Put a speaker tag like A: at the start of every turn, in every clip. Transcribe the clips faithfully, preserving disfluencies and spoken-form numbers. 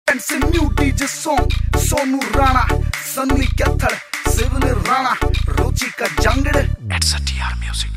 A: And से new DJ song Sonu Rana, Sunny Kaithad, Shivan Rana, Ruchika Jangid एट्स TR music.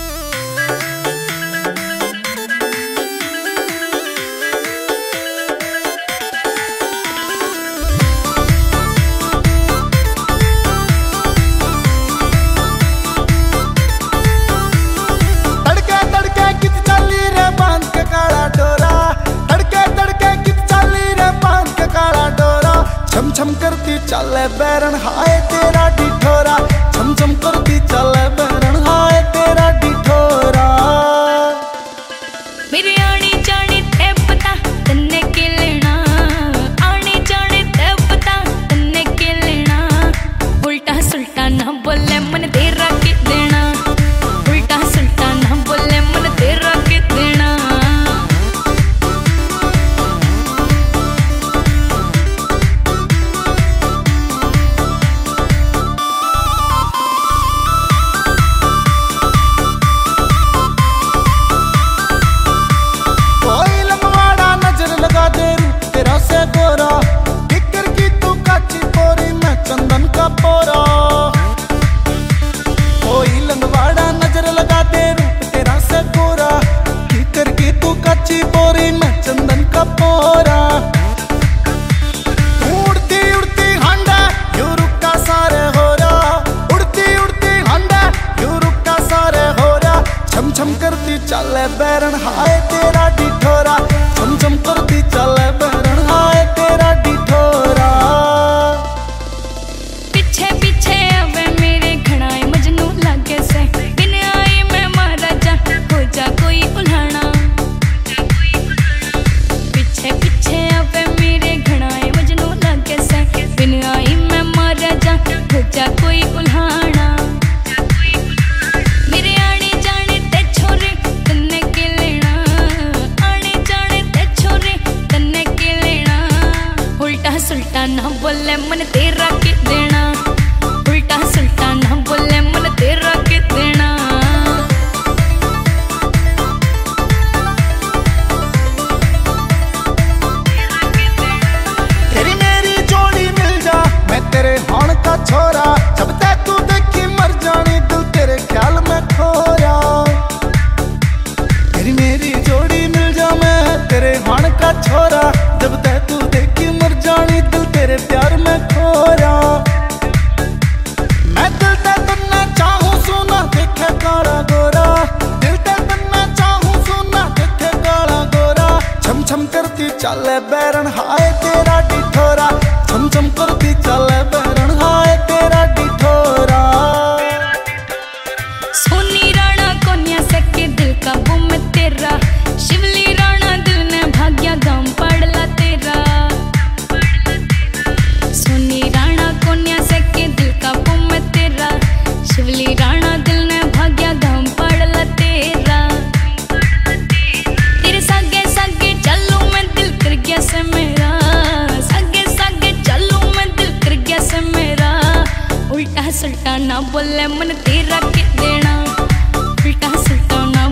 B: छम छम करती चले बैरन हाय तेरा डिठोरा, छम छम करती चले बैरन हाय तेरा डिठोरा।
C: मेरे आने जाने ते पता तन्ने के लेना, आने जाने ते पता तन्ने के लेना। उल्टा सुल्टा ना बोले मन तेरा के देना, उल्टा सुल्टा ना बोले मन तेरा के देना।
B: पोरा उड़ती उड़ती हंडा यूरोप का सारे हो रहा, उड़ती उड़ती हंडा यूरोप का सारे हो रहा। छम छम करती चले बैरन हाय तेरा डिठोरा, छम छम करती चले बैरन हाय तेरा डिठोरा।
C: पीछे पीछे आवे मेरे घड़ाए मजनू लागे से, बिन आई मैं मारा जा हो जा कोई उल्हाना। पीछे आवे मेरे घड़ाए मजनू लागे से, बिन आई मैं मारा जा हो जा कोई उल्हाना। मेरे आने जाने ते छोरे तन्ने के लेना, आने जाने ते छोरे तन्ने के लेना। उल्टा सुल्टा ना बोले मन तेरा के देना, उल्टा सुल्टा ना बोले मन तेरा के देना।
B: तेरे होने का छोरा जब तक तू देखी मर जानी, दिल तेरे ख्याल में खोया। तेरी मेरी जोड़ी मिल जा मैं तेरे होने का छोरा, जब तक तू देखी मर जानी, दिल तेरे प्यार में खोया। मैं दिल ते तन्ना चाहूं सुना देखे काला गोरा, दिल ते तन्ना चाहूं सुना देखे काला गोरा। छम छम करती चले बैरन हाय तेरा डिठोरा, छम छम करती चले बैरन हाय तेरा डिठोरा।
C: सोनी राणा कोन्या सके दिल का बुम तेरा, शिवली राणा दिल ने भाग्या गाम पड़ला तेरा। सोनी राणा कोन्या सके दिल का बुम तेरा, शिवली राणा दिल ने भाग्या गाम पड़ला तेरा। तेरे सागे सागे चलूं मैं दिल कर गया से मेरा, सागे सागे चलूं मैं दिल कर गया से मेरा। उल्टा सुल्टा ना बोले मन तेरा के देना, उल्टा सुल्टा ना